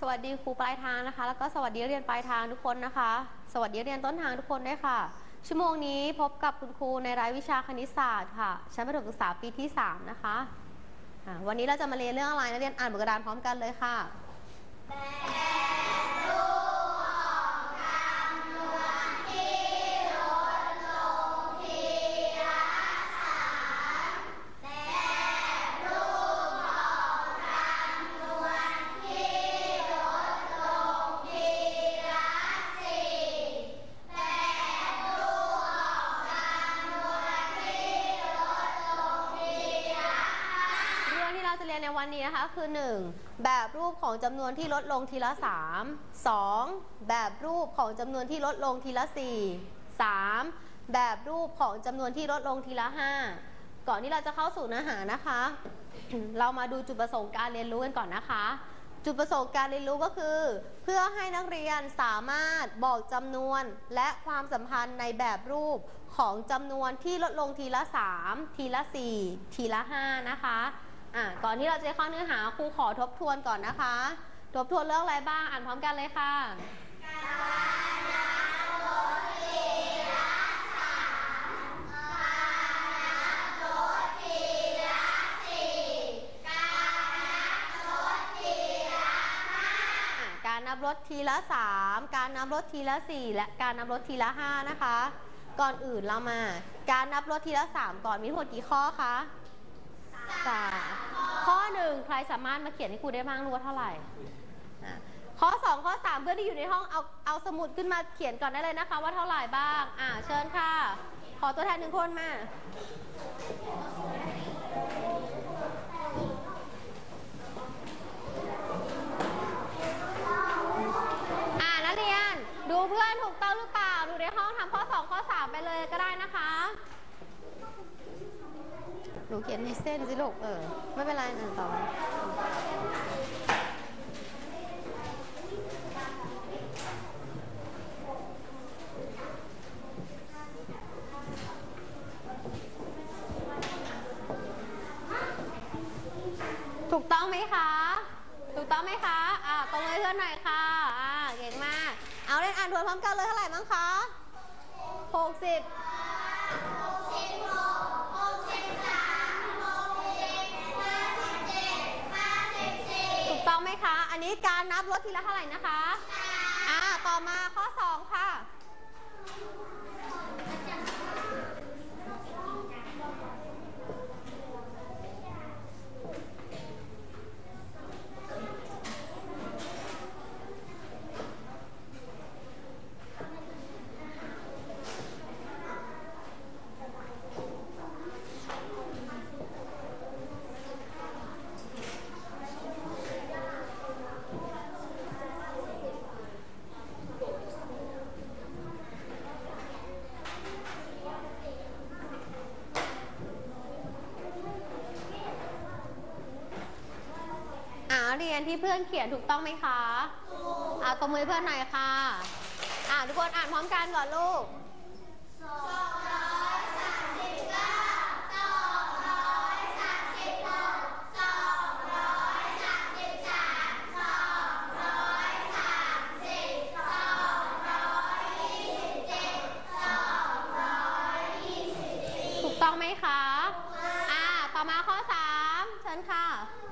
วัสดีครูปลายทางนะคะแล้วก็สวัสดีเรียนปลายทางทุกคนนะคะสวัสดีเรียนต้นทางทุกคนด้วยค่ะชั่วโมงนี้พบกับคุณครูในรายวิชาคณิตศาสตร์ค่ะชั้นประถมศึกษาปีที่3นะคะวันนี้เราจะมาเรียนเรื่องอะไรนักเรียนอ่านบนกระดานพร้อมกันเลยค่ะในวันนี้นะคะคือ1แบบรูปของจำนวนที่ลดลงทีละ3 2แบบรูปของจำนวนที่ลดลงทีละ4 3แบบรูปของจำนวนที่ลดลงทีละ5ก่อนที่เราจะเข้าสู่เนื้อหานะคะ เรามาดูจุดประสงค์การเรียนรู้กันก่อนนะคะจุดประสงค์การเรียนรู้ก็คือเพื่อให้นักเรียนสามารถบอกจำนวนและความสัมพันธ์ในแบบรูปของจำนวนที่ลดลงทีละ3ทีละ4ทีละ5นะคะก่อนที่เราจะเข้าเนื้อหาครูขอทบทวนก่อนนะคะทบทวนเรื่องอะไรบ้างอ่านพร้อมกันเลยค่ะการนับลดทีละ3การนับลดทีละ4การนับลดทีละ5การนับลดทีละ3การนับลดทีละ4และการนับลดทีละ5นะคะก่อนอื่นเรามาการนับลดทีละ3ก่อนมีทั้งหมดกี่ข้อคะข้อ1ใครสามารถมาเขียนให้ครูได้บ้างรู้ว่าเท่าไหร่ข้อ2ข้อ3เพื่อนที่อยู่ในห้องเอาสมุดขึ้นมาเขียนก่อนได้เลยนะคะว่าเท่าไหร่บ้างเชิญค่ะขอตัวแทน1คนมานักเรียนดูเพื่อนถูกต้องหรือเปล่าดูในห้องทำข้อ2ข้อ3ไปเลยก็ได้นะคะหนูเขียนในเส้นสิลูกไม่เป็นไรต่อถูกต้องไหมคะถูกต้องไหมคะตรงเลยเพื่อนหน่อยค่ะเก่งมากเอาเล่นอ่านทวนพร้อมกันเลยเท่าไหร่มั้งคะ60ต้องไหมคะอันนี้การนับลดทีละเท่าไหร่นะคะต่อมาข้อ2ค่ะเรียนที่เพื่อนเขียนถูกต้องไหมคะตบมือเพื่อนหน่อยค่ะทุกคนอ่านพร้อมกันก่อนลูกถูกต้องไหมคะต่อมาข้อ3เชิญค่ะ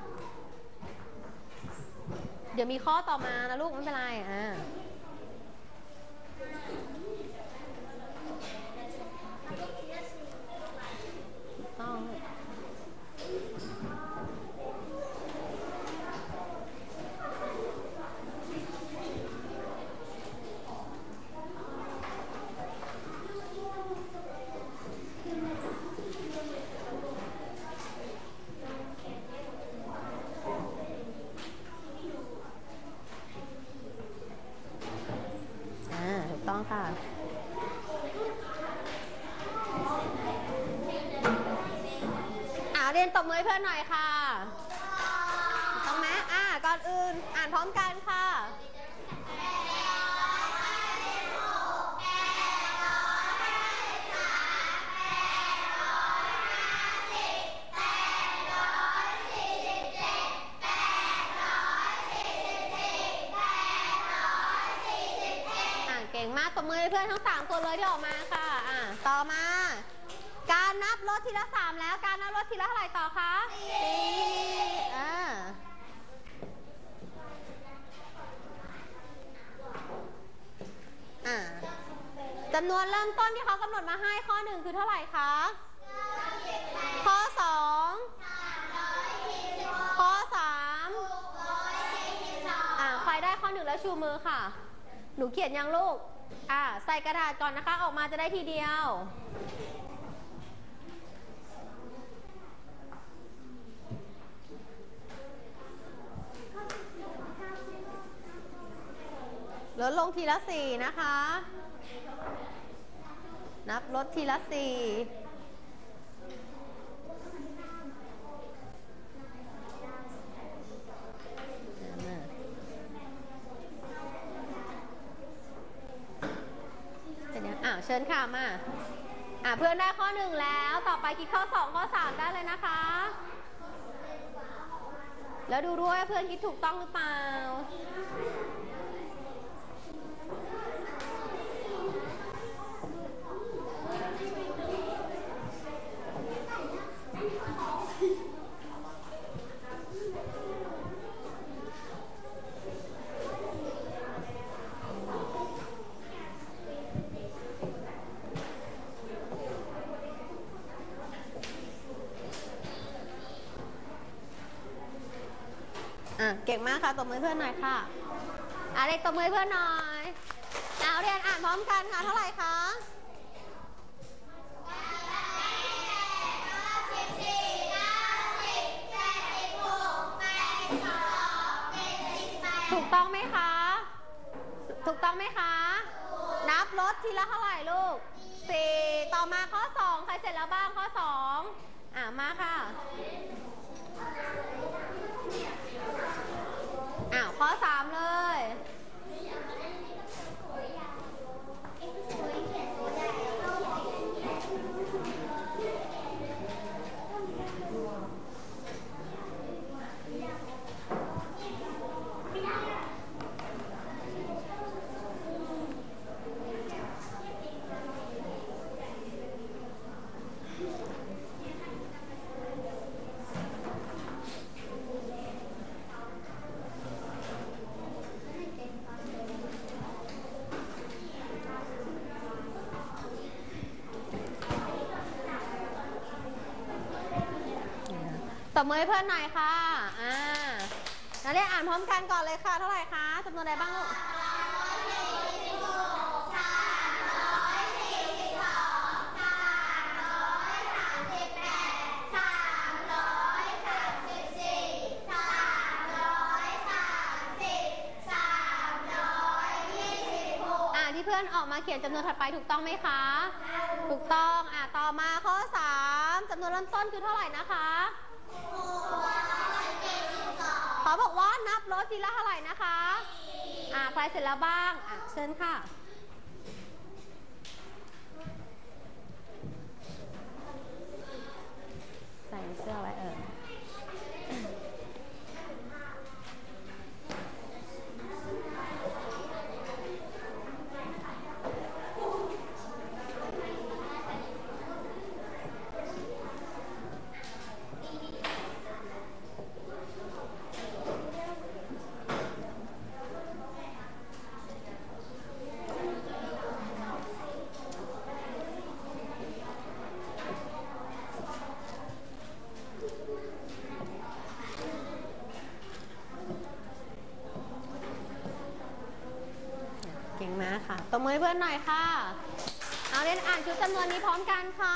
เดี๋ยวมีข้อต่อมานะลูกไม่เป็นไรต้องค่ะเรียนตบมือเพื่อนหน่อยค่ะต้องไหมก่อนอื่นอ่านพร้อมกันค่ะ 847 บมือให้เพื่อนทั้ง3คนเลยที่ออกมาค่ะต่อมาการนับลดทีละ3แล้วการนับลดทีละเท่าไหร่ต่อคะจำนวนเริ่มต้นที่เขากำหนดมาให้ข้อ1คือเท่าไหร่คะข้อ2ข้อ3ใครได้ข้อ1แล้วชูมือค่ะหนูเขียนยังลูกใส่กระดาษก่อนนะคะออกมาจะได้ทีเดียวลดลงทีละ4นะคะนับลดทีละ4เชิญค่ะมาเพื่อนได้ข้อ1แล้วต่อไปคิดข้อ2ข้อ3ได้เลยนะคะแล้วดูด้วยว่าเพื่อนคิดถูกต้องหรือเปล่าเก่งมากค่ะตบมือเพื่อนหน่อยค่ะเด็กตบมือเพื่อนหน่อยเรียนอ่านพร้อมกันค่ะเท่าไหร่คะถูกต้องไหมคะถูกต้องไหมคะนับลดทีละเท่าไหร่ลูก4ต่อมาข้อ2ใครเสร็จแล้วบ้างข้อ2มาค่ะข้อ3เลยตบมือให้เพื่อนหน่อยค่ะนักเรียนอ่านพร้อมกันก่อนเลยค่ะเท่าไหร่คะจำนวนใดบ้างลูกที่เพื่อนออกมาเขียนจำนวนถัดไปถูกต้องไหมคะถูกต้องต่อมาข้อ3จำนวนเริ่มต้นคือเท่าไหร่นะคะเขาบอกว่านับลดทีละเท่าไหร่นะคะใครเสร็จแล้วบ้างเชิญค่ะใส่เสื้อไว้เก่งมากค่ะตบมือให้เพื่อนหน่อยค่ะเรียนอ่านชุดจำนวนนี้พร้อมกันค่ะ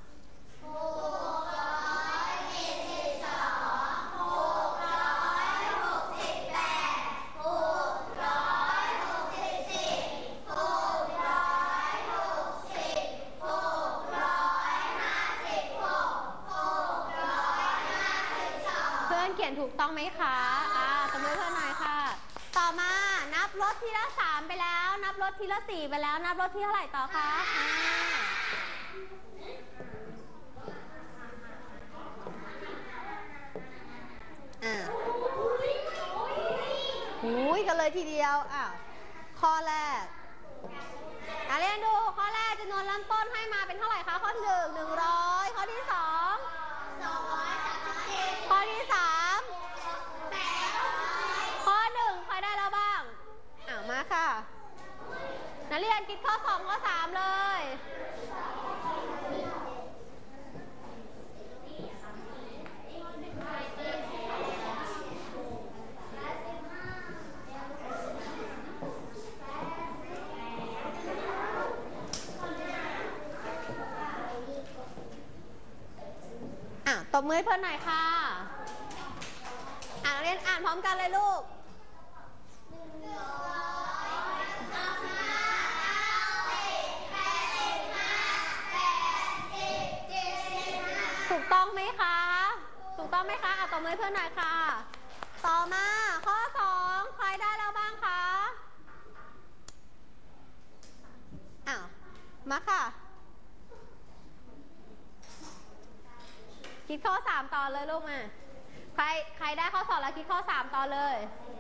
เขียนถูกต้องไหมคะตบมือเพื่อนหน่อยค่ะต่อมานับลดทีละ3ไปแล้วนับลดทีละ4ไปแล้วนับลดที่เท่าไหร่ต่อคะกันเลยทีเดียวข้อแรกเรียนดูข้อแรกจำนวนเริ่มต้นให้มาเป็นเท่าไหร่คะข้อที่1 100ข้อที่2 237ข้อที่3 800ข้อ1ใครได้แล้วบ้างมาค่ะนักเรียนคิดข้อ2ข้อ3เลยตบมือให้เพื่อนหน่อยค่ะนักเรียนอ่านพร้อมกันเลยลูกถูกต้องไหมคะถูกต้องไหมคะตบมือให้เพื่อนหน่อยค่ะต่อมาข้อ2ใครได้แล้วบ้างคะมาค่ะคิดข้อ3ต่อเลยลูกมาใครได้ข้อ2แล้วคิดข้อ3ต่อเลย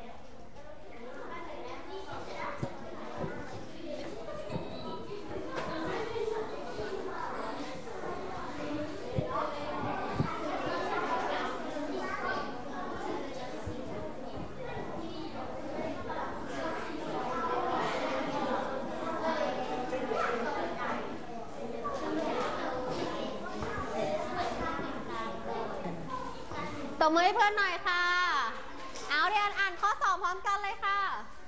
ตบมือให้เพื่อนหน่อยค่ะเอาเรียนอ่านข้อ2พร้อมกันเลยค่ะ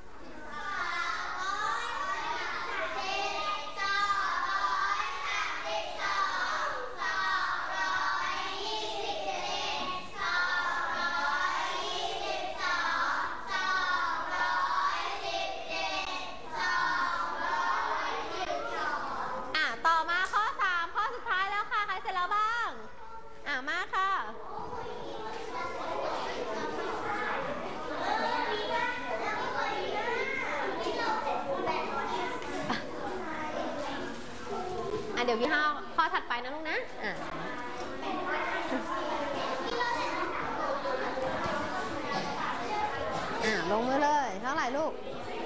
ต่อมาข้อ3ข้อสุดท้ายแล้วค่ะใครเสร็จแล้วบ้างมาค่ะเดี๋ยวพี่5ข้อถัดไปนะลูกนะลงมือเลยเท่าไหร่ลูก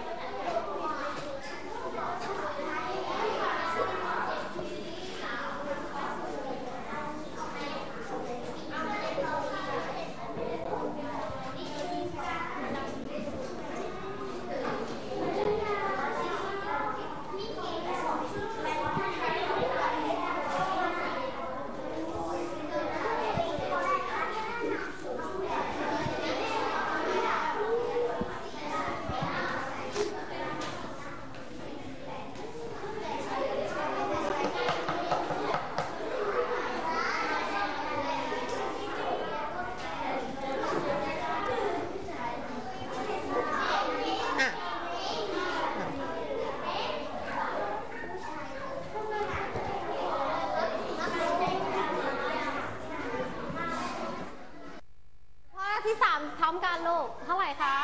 ที่3พร้อมกันลูกเท่าไหร่คะ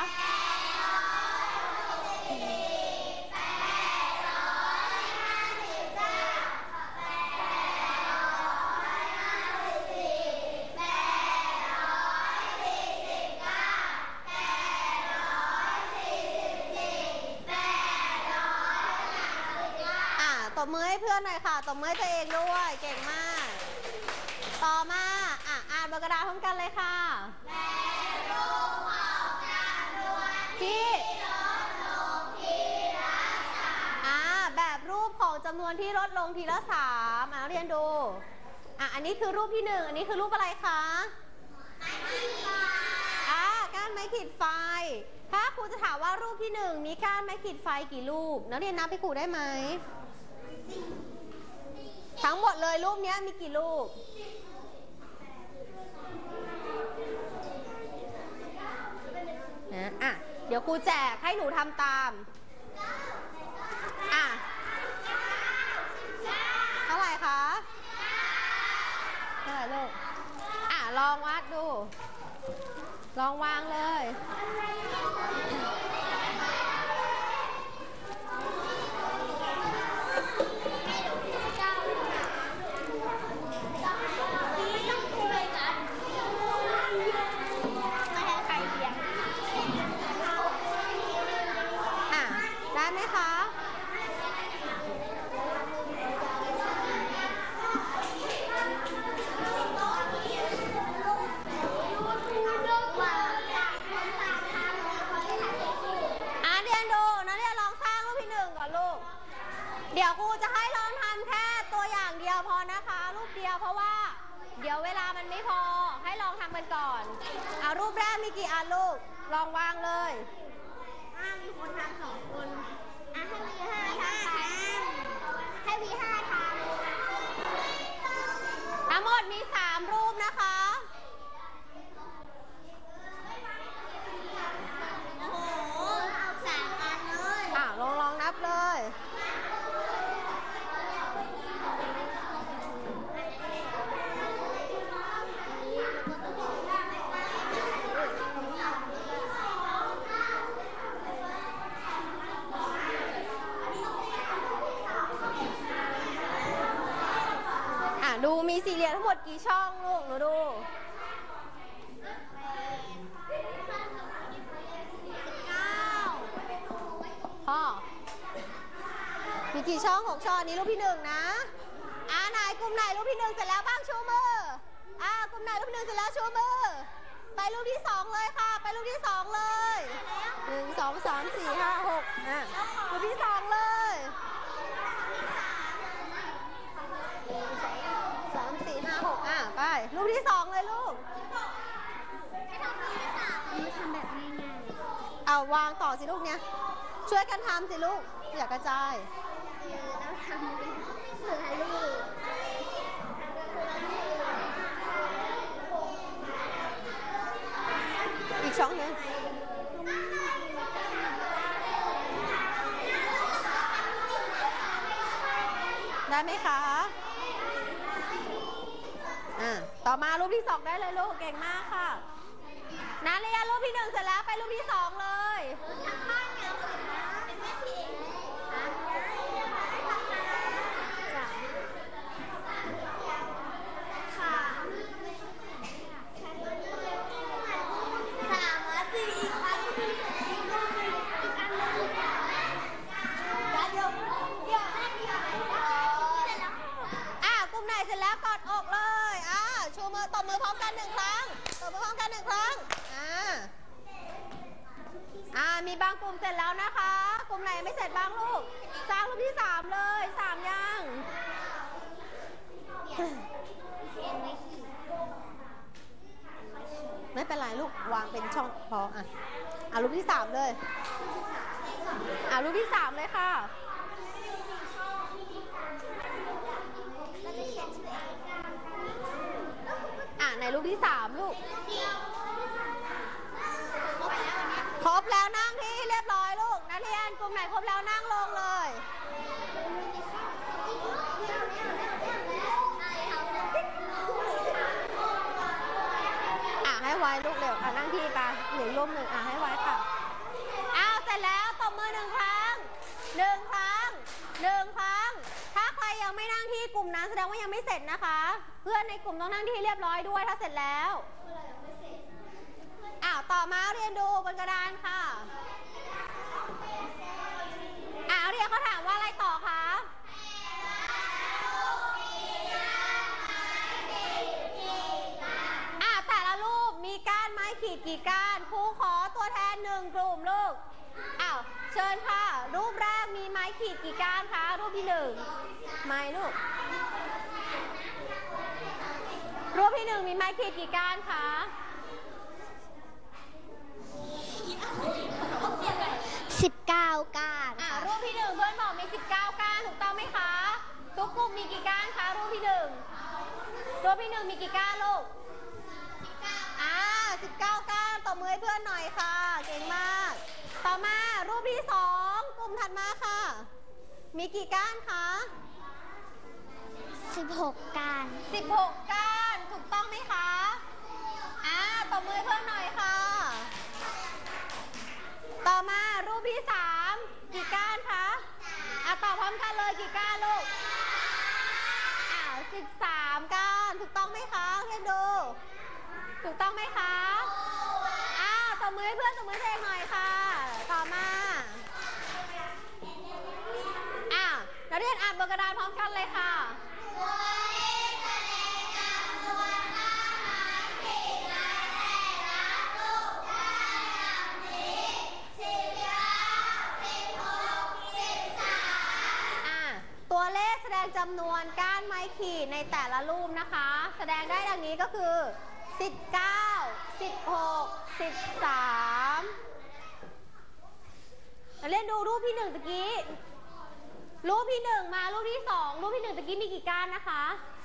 ตบมือให้เพื่อนหน่อยค่ะตบมือให้ตัวเองด้วยเก่งมากต่อมาอ่านบนกระดาษพร้อมกันเลยค่ะแบบรูปของจำนวนที่ลดลงทีละ3เรียนดูอันนี้คือรูปที่1อันนี้คือรูปอะไรคะก้านไม้ขีดไฟถ้าครูจะถามว่ารูปที่1มีก้านไม้ขีดไฟกี่รูปนักเรียนนับไปครูได้ไหมทั้งหมดเลยรูปนี้มีกี่รูปเดี๋ยวครูแจกให้หนูทำตามเท่าไหร่คะเท่าไหร่ลูกลองวัดดูลองวางเลยได้ไหมคะยวครูจะให้ลองทำแค่ตัวอย่างเดียวพอนะคะ รูปเดียวเพราะว่าเดี๋ยวเวลามันไม่พอให้ลองทำกันก่อนเอารูปแรกมีกี่อันลูกลองวางเลยมีคนทำ2 คนให้วี5ทำทั้งหมดมี3 รูปนะคะโอ้โห3 อันเลยลองนับเลยดูมีสี่เหลี่ยมทั้งหมดกี่ช่องลูกหนูดูพ่อมีกี่ช่อง6 ช่องนี้รูปที่1นะไหนกลุ่มไหนรูปที่1เสร็จแล้วบ้างชูมือกลุ่มไหนรูปที่1เสร็จแล้วชูมือไปรูปที่2เลยค่ะไปรูปที่2เลย1 2 3 4 5 6รูปที่2เลย3 4 5 6ไปรูปที่2เลยลูกทำแบบง่ายๆวางต่อสิลูกเนี้ยช่วยกันทำสิลูกอย่ากระจายแล้วทำสื่อให้ลูกอีกช่องนึงได้ไหมคะต่อมารูปที่2ได้เลยลูกเก่งมากค่ะนักเรียนรูปที่1เสร็จแล้วไปรูปที่2เลยเสร็จแล้วกอดอกเลยชูมือตบมือพร้อมกัน1 ครั้งตบมือพร้อมกัน1 ครั้งมีบางกลุ่มเสร็จแล้วนะคะกลุ่มไหนไม่เสร็จบ้างลูกสร้างรูปที่3เลย3ยังไม่เป็นไรลูกวางเป็นช่องพอรูปที่3เลยรูปที่3เลยค่ะในรูปที่3ลูกครบแล้วนั่งที่เรียบร้อยลูกนักเรียนกลุ่มไหนครบแล้วนั่งลงเลยให้ไว้ลูกเร็วนั่งที่ไปหนึ่งร่ม1ให้ไว้ค่ะเสร็จแล้วตบมือ1 ครั้ง1 ครั้ง1 ครั้งถ้าใครยังไม่นั่งที่กลุ่มนั้นแสดงว่ายังไม่เสร็จนะคะเพื่อนในกลุ่มต้องนั่งที่เรียบร้อยด้วยถ้าเสร็จแล้วต่อมาเรียนดูบนกระดานค่ะเรียนเขาถามว่าอะไรต่อคะแต่ละรูปมีก้านไม้ขีดกี่ก้านครูขอตัวแทน1 กลุ่มลูกเชิญค่ะรูปแรกมีไม้ขีดกี่ก้านคะรูปที่1ไม้ลูกรูปที่1มีไม้ขีดกี่ก้านคะ19 ก้านรูปที่1เพื่อนบอกมี19 ก้านถูกต้องไหมคะทุกกลุ่มมีกี่ก้านคะรูปที่1รูปที่1มีกี่ก้านลูก19 ก้านตบมือให้เพื่อนหน่อยค่ะเก่งมากต่อมารูปที่2กลุ่มถัดมาค่ะมีกี่ก้านคะ16 ก้าน16 ก้านถูกต้องไหมคะตบมือให้เพื่อนหน่อยค่ะต่อมารูปที่3กี่ก้านคะตอบพร้อมกันเลยกี่ก้านลูก13 ก้านถูกต้องไหมคะเพื่อนดูถูกต้องไหมคะตบมือให้เพื่อนตบมือให้เองหน่อยค่ะต่อมานักเรียนอ่านบนกระดานพร้อมกันเลยค่ะงจำนวนก้านไม้ขีดในแต่ละรูปนะคะ แสดงได้ดังนี้ก็คือ19 16 13เล่นดูรูปที่1ตะกี้รูปที่1มารูปที่2รูปที่1ตะกี้มีกี่ก้านนะคะ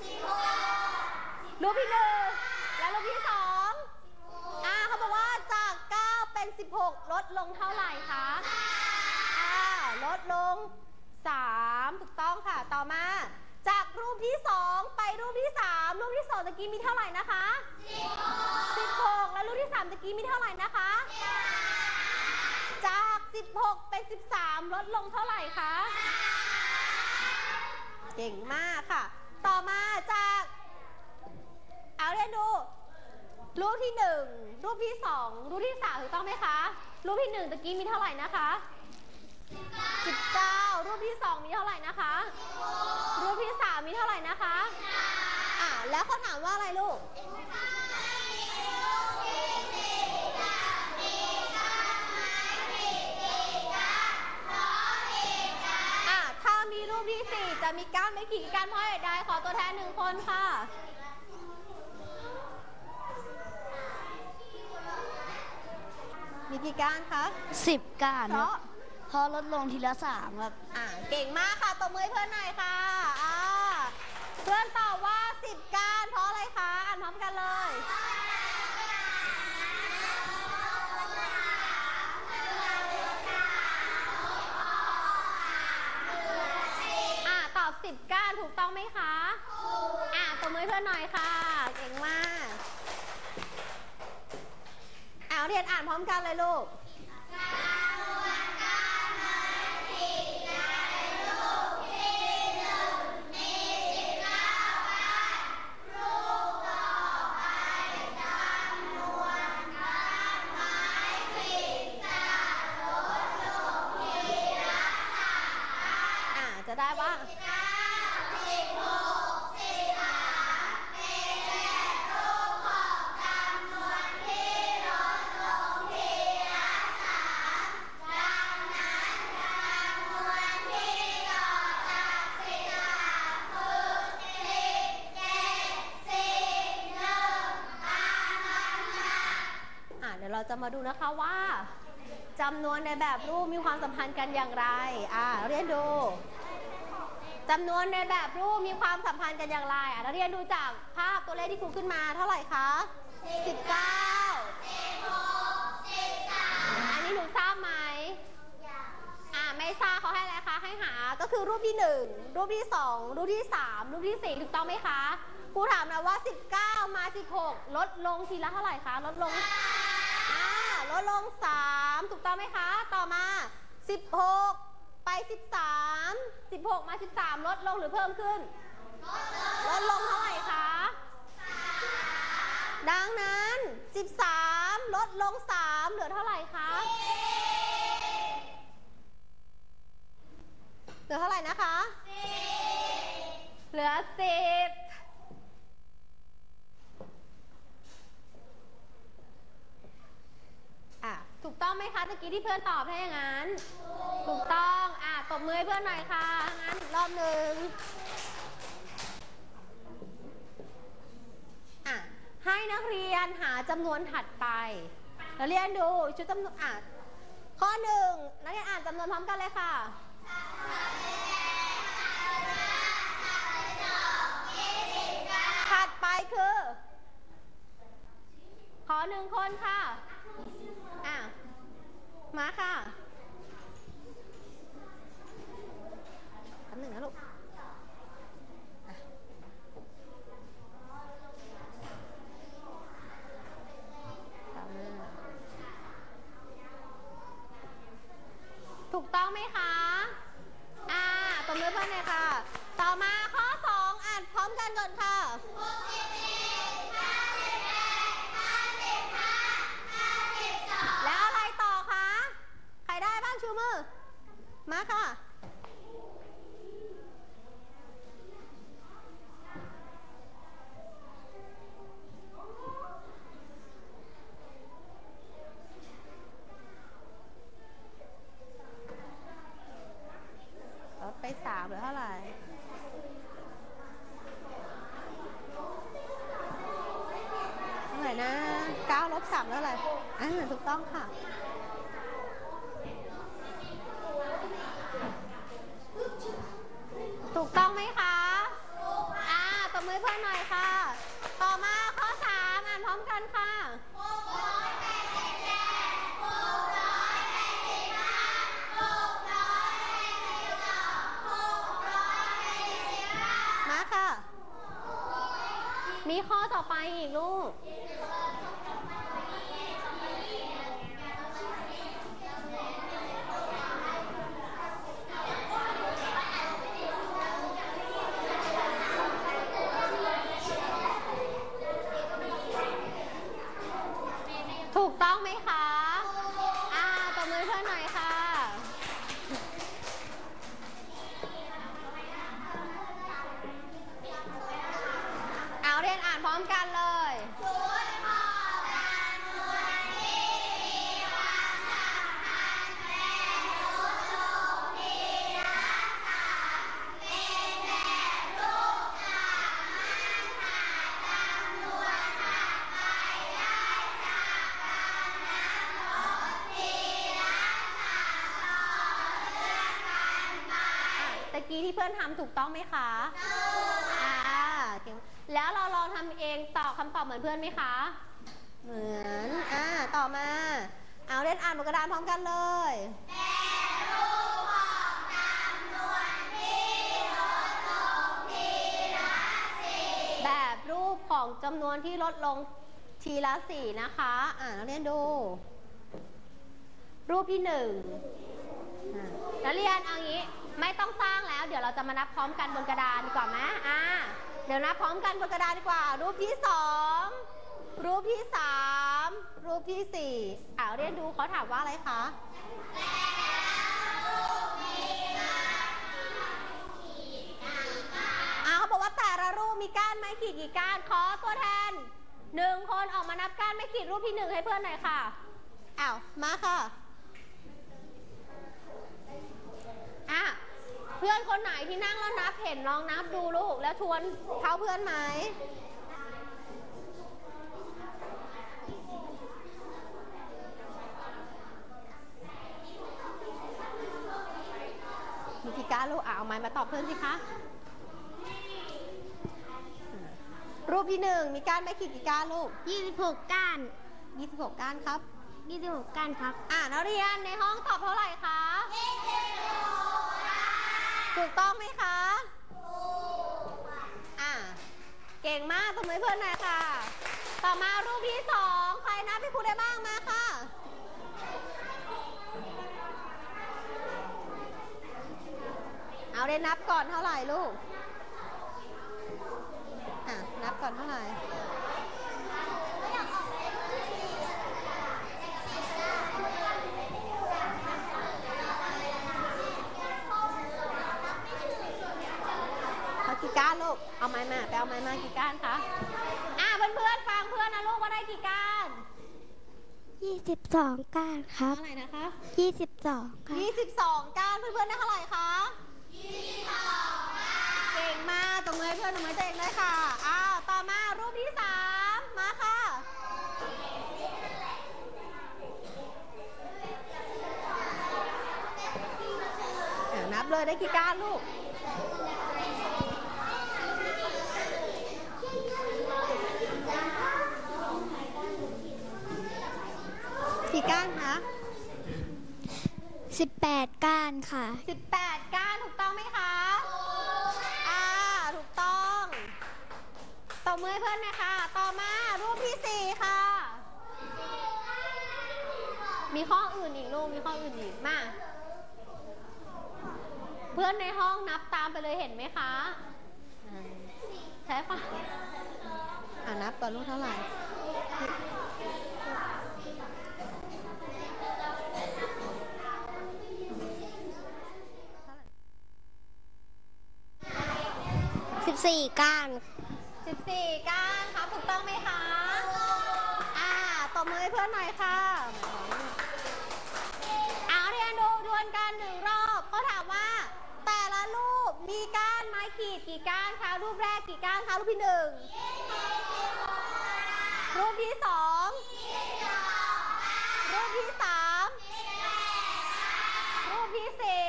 16รูปที่1และรูปที่2เขาบอกว่าจาก9เป็น16ลดลงเท่าไหร่คะลดลง3ถูกต้องค่ะต่อมาจากรูปที่2ไปรูปที่3รูปที่2ตะกี้มีเท่าไหร่นะคะ16แล้วรูปที่3ตะกี้มีเท่าไหร่นะคะจาก16เป็น13ลดลงเท่าไหร่คะเก่งมากค่ะต่อมาจากเอาเรียนดูรูปที่1รูปที่2รูปที่3ถูกต้องไหมคะรูปที่1ตะกี้มีเท่าไหร่นะคะ19รูปที่2มีเท่าไหร่นะคะรูปที่3มีเท่าไหร่นะคะแล้วเขาถามว่าอะไรลูกถ้ามีรูปที่4จะมีก้านไม่กี่ก้านเพราะเหตุใดขอตัวแทน1คนค่ะมีกี่ก้านคะ 10ก้านเพราะลดลงทีละ3ครับเก่งมากค่ะตบมือเพื่อนหน่อยค่ะเพื่อนตอบว่า10ก้านเพราะอะไรคะอ่านพร้อมกันเลยตอบ10ก้านถูกต้องไหมคะตบมือเพื่อนหน่อยค่ะเก่งมากเรียนอ่านพร้อมกันเลยลูกจะได้บ้างเดี๋ยวเราจะมาดูนะคะว่าจำนวนในแบบรูปมีความสัมพันธ์กันอย่างไรเรียนดูจำนวนในแบบรูปมีความสัมพันธ์กันอย่างไรนักเรียนดูจากภาพตัวเลขที่ครูขึ้นมาเท่าไหร่คะ19 16 13อันนี้หนูทราบไหมไม่ทราบเขาให้อะไรคะให้หาก็คือรูปที่1รูปที่2รูปที่3รูปที่4ถูกต้องไหมคะครูถามนะว่า19มา16ลดลงทีละเท่าไหร่คะลดลง3ถูกต้องไหมคะต่อมา16ไป13 16มา13ลดลงหรือเพิ่มขึ้นลดลงเท่าไหร่คะดังนั้น13ลดลง3เหลือเท่าไหร่คะเหลือเท่าไหร่นะคะเหลือ10ถูกต้องไหมคะตะกี้ที่เพื่อนตอบให้อย่างนั้นถูกต้องตบมือให้เพื่อนหน่อยค่ะงั้นอีกรอบหนึ่งให้นักเรียนหาจำนวนถัดไปแล้วเรียนดูชุดจำนวนข้อ1นักเรียนอ่านจำนวนพร้อมกันเลยค่ะถัดไปคือขอ1คนค่ะมาค่ะ1นะลูกถูกต้องไหมคะตบมือเพื่อนเลยค่ะต่อมาข้อ2อ่านพร้อมกันก่อนค่ะแล้วอะไรต่อคะใครได้บ้างชูมือมาค่ะลดไป3เหลือเท่าไหร่ 3แล้วอะไรถูกต้องค่ะถูกต้องไหมคะตบมือเพื่อนหน่อยค่ะต่อมาข้อ3อ่านพร้อมกันค่ะมาค่ะมีข้อต่อไปอีกลูกถูกต้องไหมคะตบมือเพื่อนหน่อยค่ะเอาเรียนอ่านพร้อมกันเลยตะกี้ที่เพื่อนทำถูกต้องไหมคะแล้วเราลองทำเองตอบคำตอบเหมือนเพื่อนไหมคะเหมือนต่อมาเอาเล่นอ่านบนกระดานพร้อมกันเลยแบบรูปของจำนวนที่ลดลงทีละ4นะคะนักเรียนดูรูปที่1นักเรียนเอางี้ไม่ต้องสร้างแล้วเดี๋ยวเราจะมานับพร้อมกันบนกระดานดีกว่าไหมเดี๋ยวนับพร้อมกันบนกระดานดีกว่ารูปที่2รูปที่3รูปที่4เรียนดูเขาถามว่าอะไรคะเขาบอกว่าแต่ละรูปมีก้านไม้ขีดกี่ก้านขอตัวแทน1คนออกมานับก้านไม้ขีดรูปที่1ให้เพื่อนหน่อยค่ะมาค่ะเพื่อนคนไหนที่นั่งแล้วนับเห็นลองนับดูลูกแล้วทวนเท้าเพื่อนไหมมีกี่ก้านลูกเอาไม้มาตอบเพื่อนสิคะรูปที่1มีก้านไม้ขีดกี่ก้านลูก 26 ก้าน 26 ก้านครับ 26 ก้านครับนักเรียนในห้องตอบเท่าไหร่คะถูกต้องไหมคะเก่งมากตบมือเพื่อนหน่อยค่ะต่อมารูปที่2ใครนับให้ครูได้บ้างมาค่ะเอาเรียนนับก่อนเท่าไหร่ลูกนับก่อนเท่าไหร่กี่ก้านลูกเอาไม้มาไปเอาไม้มากี่ก้านคะเพื่อนฟังเพื่อนนะลูกว่าได้กี่ก้าน 22 ก้านครับเท่าไหร่นะคะ 22 ค่ะ 22 ก้านเพื่อนๆได้เท่าไหร่คะ22 ก้านเก่งมากตรงมือเพื่อนตรงมือตัวเองเลยค่ะต่อมารูปที่3มาค่ะนับเลยได้กี่ก้านลูกกี่ก้านคะ 18 ก้านค่ะ 18 ก้านถูกต้องไหมคะถูกต้องตบมือให้เพื่อนนะคะต่อมารูปที่4ค่ะมีข้ออื่นอีกลูกมีข้ออื่นอีกมาเพื่อนในห้องนับตามไปเลยเห็นไหมคะใช่ปะนับก่อนลูกเท่าไหร่ 14 ก้าน 14 ก้านครับถูกต้องไหมคะตบมือให้เพื่อนหน่อยค่ะเรียนดูดวลกัน1 รอบเขาถามว่าแต่ละรูปมีก้านไม้ขีดกี่ก้านคะรูปแรกกี่ก้านคะรูปที่1รูปที่2 ที่สามรูปที่สี่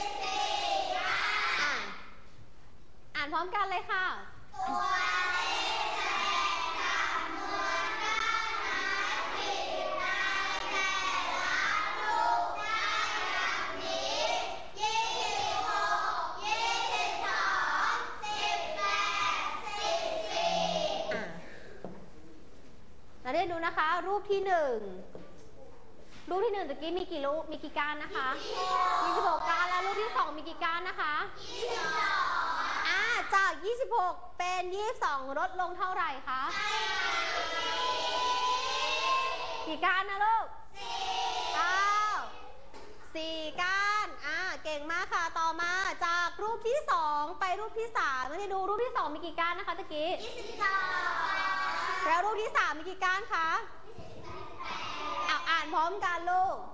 อ่านพร้อมกันเลยค่ะเราได้ดูนะคะรูปที่หนึ่งตะกี้มีกี่รูปมีกี่ก้านนะคะ26ก้านแล้วรูปที่2มีกี่ก้านนะคะ22จาก26เป็น22ลดลงเท่าไหร่คะกี่ก้านนะลูก4ก้านเก่งมากค่ะต่อมาจากรูปที่2ไปรูปที่3มาดูรูปที่2มีกี่ก้านนะคะตะกี้22แล้วรูปที่3มีกี่ก้านคะอ่านพร้อมกันลูก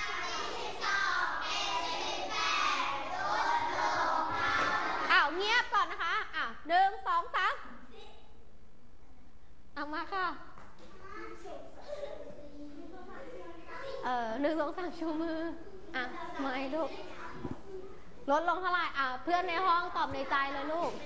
เงียบก่อนนะคะ1 2 3เอามาค่ะ1 2 3ชูมือไม่ลูกลดลงเท่าไหร่เพื่อนในห้องตอบในใจเลยลูก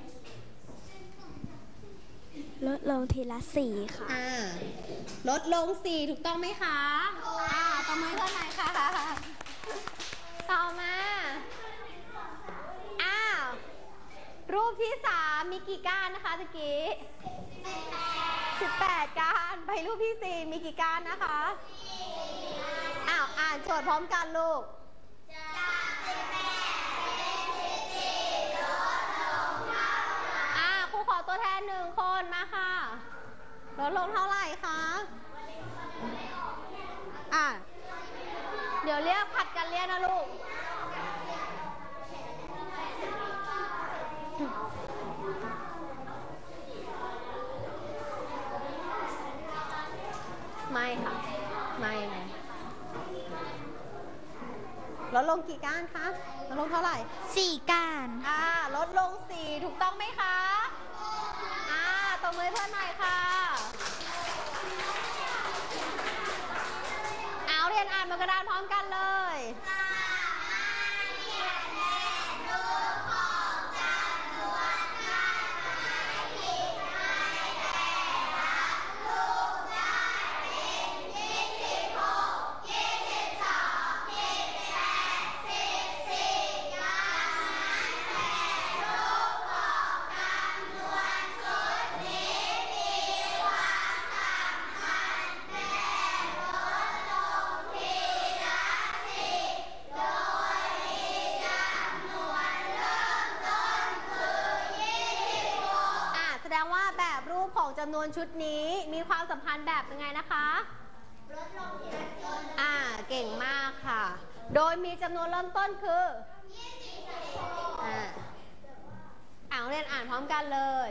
ลดลงทีละ4ค่ะลดลง4ถูกต้องไหมคะต่อมาเท่าไหร่คะต่อมารูปที่3มีกี่ก้านนะคะตะกี้18ก้านไปรูปที่4มีกี่ก้านนะคะอ่านโจทย์พร้อมกันลูกครูขอตัวแทน1คนมาค่ะลดลงเท่าไหร่คะเดี๋ยวเรียกผัดกันเรียกนะลูกไม่ค่ะไม่ลดลงกี่ก้านคะลดลงเท่าไหร่ 4ก้านลดลง4ถูกต้องไหมคะตบมือเพื่อนหน่อยค่ะเรียนอ่านบนกระดานพร้อมกันเลยจำนวนชุดนี้มีความสัมพันธ์แบบยังไงนะคะลดลงทีละจนเก่งมากค่ะโดยมีจำนวนเริ่มต้นคือเรียนอ่านพร้อมกันเลย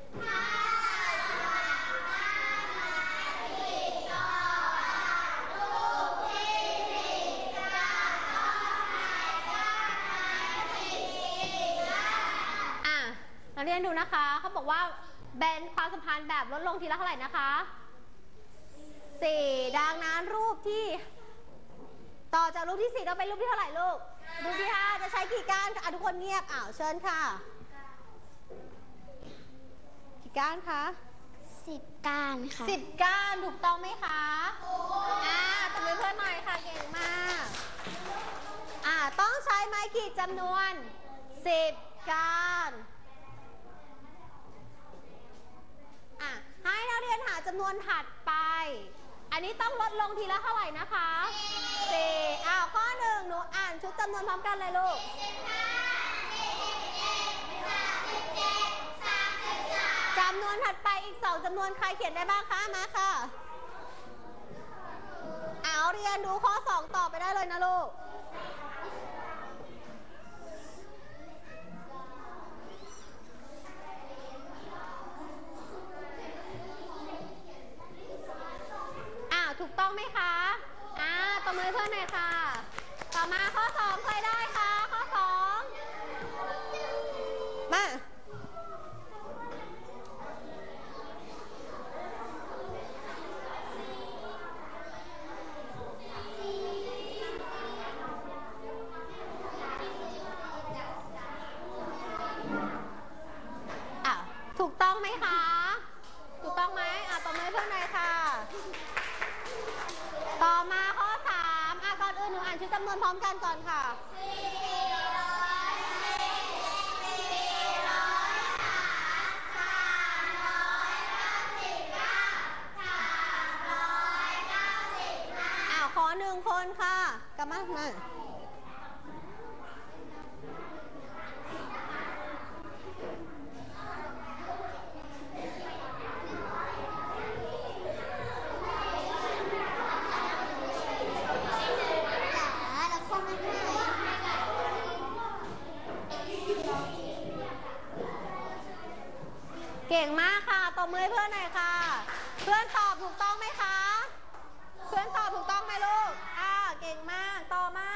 นักเรียนดูนะคะเขาบอกว่าแบนความสัมพันธ์แบบลดลงทีละเท่าไหร่นะคะ4ดังนั้นรูปที่ต่อจากรูปที่4เราไปรูปที่เท่าไหร่ลูกรูปที่5จะใช้กี่ก้านทุกคนเงียบเชิญค่ะกี่ก้านคะ 10ก้านค่ะ 10ก้านถูกต้องไหมคะตบมือเพื่อนหน่อยค่ะเก่งมากต้องใช้ไม้ขีดจำนวน10ก้านให้นักเรียนหาจำนวนถัดไปอันนี้ต้องลดลงทีละเท่าไหร่นะคะ4ข้อ1หนูอ่านชุดจำนวนพร้อมกันเลยลูกจำนวนถัดไปอีก2จำนวนใครเขียนได้บ้างคะมาค่ะเรียนดูข้อ2ต่อไปได้เลยนะลูกถูกต้องไหมคะตบมือเพื่อนหน่อยค่ะต่อมาข้อ2ใครได้คะข้อ2มาานชุดจำนวนพร้อมกันก่อนค่ะขอ1 คนค่ะกลับมาเก่งมากค่ะตบมือให้เพื่อนหน่อยค่ะเพื่อนตอบถูกต้องไหมคะเพื่อนตอบถูกต้องไหมลูกเก่งมากต่อมา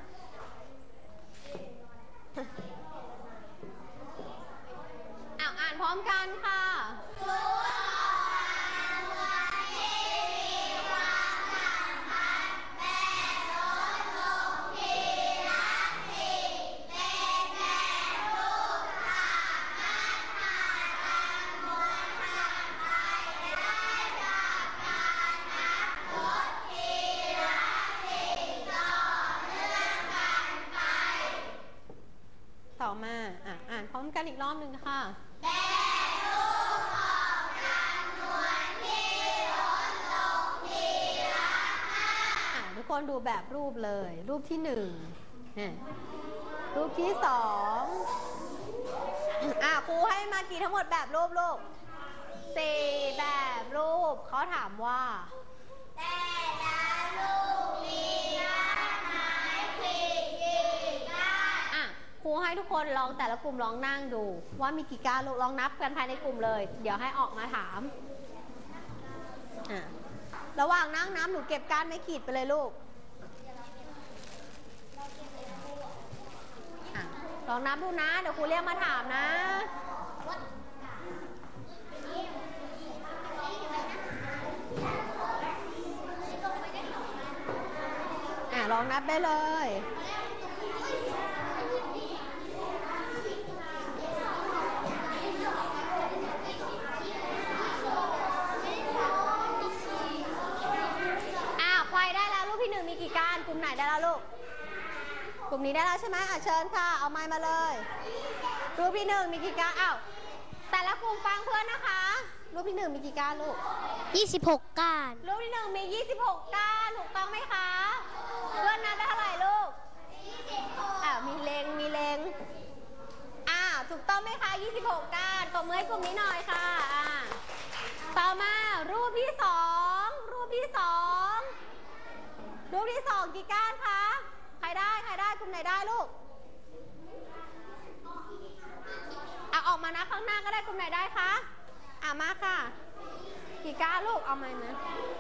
อ่านพร้อมกันค่ะต่อมาอ่านพร้อมกันอีกรอบหนึ่งค่ะทุกคนดูแบบรูปเลยรูปที่1รูปที่2ครูให้มากี่ทั้งหมดแบบรูปลูก4แบบรูปเขาถามว่าแต่ละรูปมีด้านไหนกี่ด้านครูให้ทุกคนลองแต่ละกลุ่มลองนั่งดูว่ามีกี่ก้านลูกลองนับกันภายในกลุ่มเลยเดี๋ยวให้ออกมาถามระหว่างนั่งน้ำหนูเก็บก้านไม่ขีดไปเลยลูกลองนับดูนะเดี๋ยวครูเรียกมาถามนะลองนับได้เลยใครได้แล้วรูปที่1มีกี่ก้านกลุ่มไหนได้แล้วลูกกลุ่มนี้ได้แล้วใช่ไหมเชิญค่ะเอาไม้มาเลยรูปที่1มีกี่ก้านแต่ละกลุ่มฟังเพื่อนนะคะรูปที่1มีกี่ก้านลูก 26 ก้านรูปที่1มี26ก้านถูกต้องไหมคะเพื่อนนับได้เท่าไหร่ลูกมีเลงถูกต้องไหมคะ26ก้านตบมือให้กลุ่มนี้หน่อยค่ะต่อมารูปที่2รูปที่2กี่ก้านคะใครได้กลุ่มไหนได้ลูกออกมานะข้างหน้าก็ได้กลุ่มไหนได้คะมาค่ะกี่ก้านลูกเอามานะ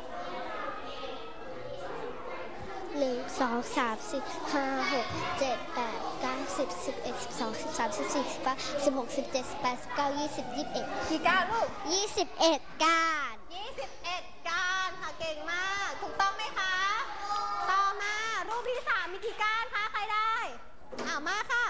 1 2 3 4 5 6 7 8 9 10 11 12 13 14 15 16 17 18 19 20 21 กี่ก้านลูก 21 ก้าน 21ก้านค่ะเก่งมากถูกต้องไหมคะต่อมารูปที่3มีกี่ก้านคะใครได้มาค่ะ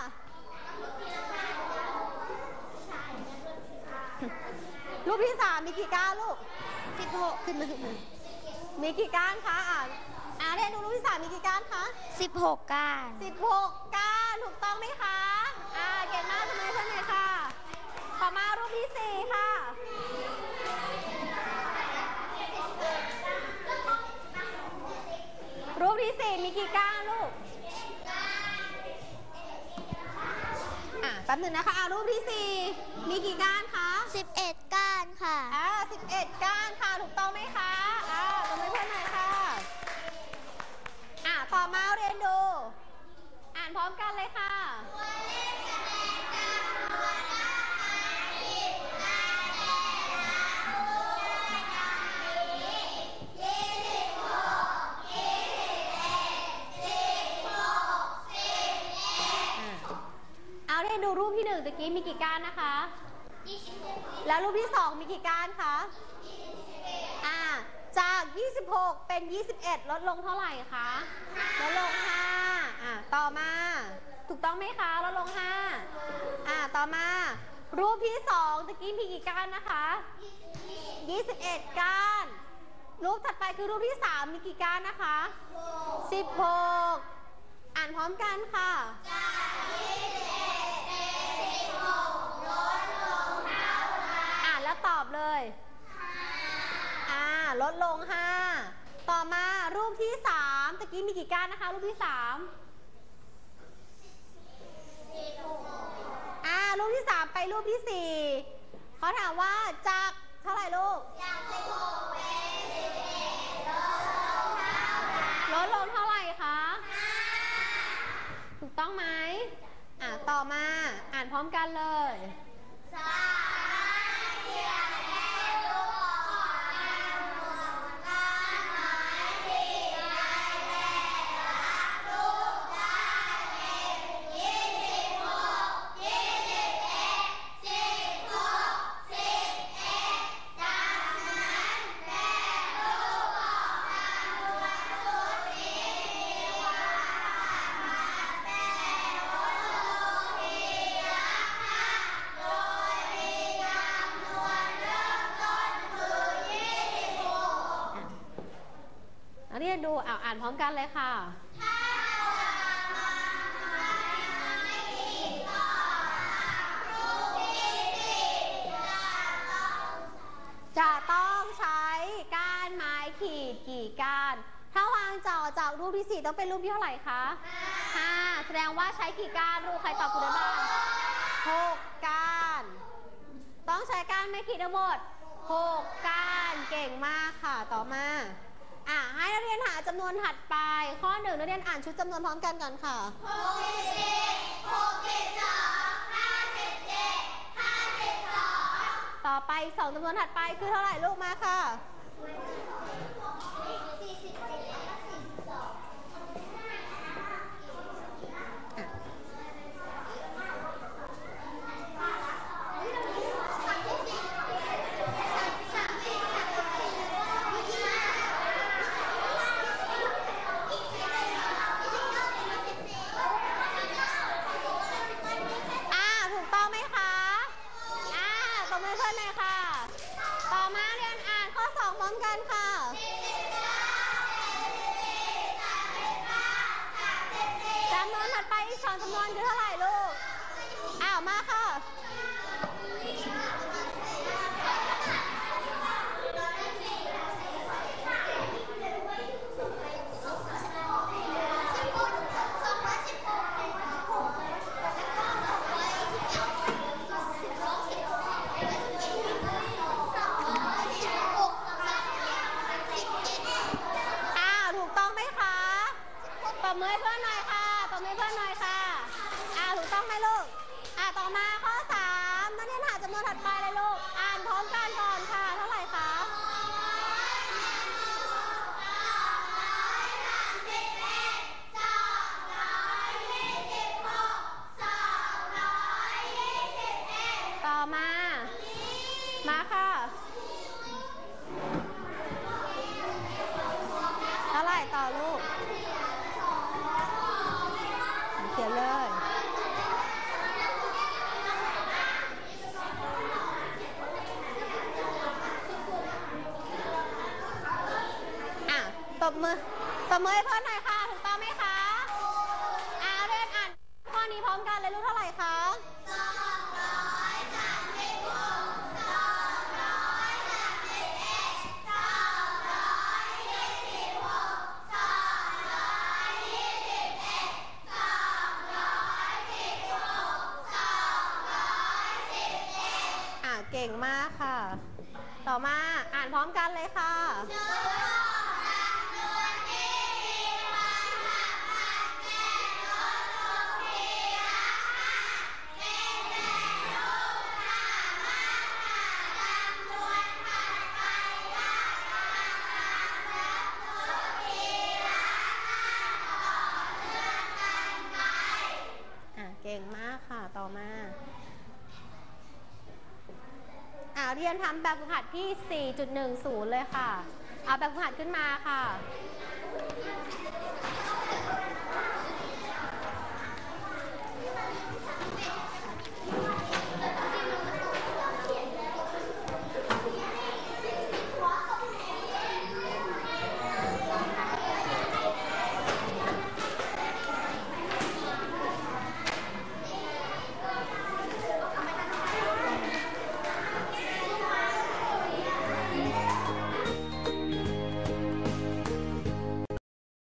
รูปที่3มีกี่ก้านลูก16ขึ้นมามีกี่ก้านคะเรียนดูรูปที่3มีกี่ก้านคะ 16 ก้าน 16ก้านถูกต้องไหมคะเก่งมากทำไมเพื่อนหน่อยค่ะต่อมารูปที่4ค่ะรูปที่4มีกี่ก้านลูกแป๊บหนึ่งนะคะรูปที่4มีกี่ก้านคะ 11 ก้านค่ะ 11ก้านค่ะถูกต้องไหมคะตบมือเพื่อนหน่อยค่ะต่อมาเรียนดูอ่านพร้อมกันเลยค่ะเรียนดูรูปที่1ตะกี้มีกี่ก้านนะคะแล้วรูปที่2มีกี่ก้านคะจาก 26 เป็น 21 ลดลงเท่าไหร่คะลดลง5ต่อมาถูกต้องไหมคะลดลง5ต่อมารูปที่2ตะกี้มีกี่ก้านนะคะ21ก้านรูปถัดไปคือรูปที่3มีกี่ก้านนะคะ16 อ่านพร้อมกันค่ะอ่านแล้วตอบเลยลดลง5ต่อมารูปที่3ตะกี้มีกี่ก้านนะคะรูปที่3รูปที่3ไปรูปที่4เขาถามว่าจากเท่าไหร่ลูกจาก16เป็น11ลดลงเท่าไหร่คะถูกต้องไหมต่อมาอ่านพร้อมกันเลยเรียนดูอ่านพร้อมกันเลยค่ะจะต้องใช้ก้านไม้ขีดกี่ก้านถ้าวางจ่อจากรูปที่4ต้องเป็นรูปที่เท่าไหร่คะ5แสดงว่าใช้กี่ก้านลูกใครตอบถูกได้บ้าง6ก้านต้องใช้ก้านไม้ขีดทั้งหมด6ก้านเก่งมากค่ะต่อมาให้นักเรียนหาจำนวนถัดไปข้อ1นักเรียนอ่านชุดจำนวนพร้อมกันก่อนค่ะต่อไป2จำนวนถัดไปคือเท่าไหร่ลูกมาค่ะจำนวนคือเท่าไหร่ลูกมาค่ะถูกต้องไหมคะตบมือให้เพื่อนหน่อยค่ะตบมือให้เพื่อนหน่อยค่ะถูกต้องไหมลูกต่อมาข้อ3นักเรียนหาจำนวนถัดไปเลยลูกอ่านพร้อมกันก่อนค่ะเท่าไหร่คะต่อมาค่ะเท่าไหร่ต่อลูกเขียนเลยตบมือให้เพื่อนหน่อยค่ะถูกต้องไหมคะเรียนอ่านข้อนี้พร้อมกันเลยลูกเท่าไหร่คะเก่งมากค่ะต่อมาอ่านพร้อมกันเลยค่ะเก่งมากค่ะต่อมาเรียนทำแบบฝึกหัดที่ 4.10 เลยค่ะเอาแบบฝึกหัดขึ้นมาค่ะ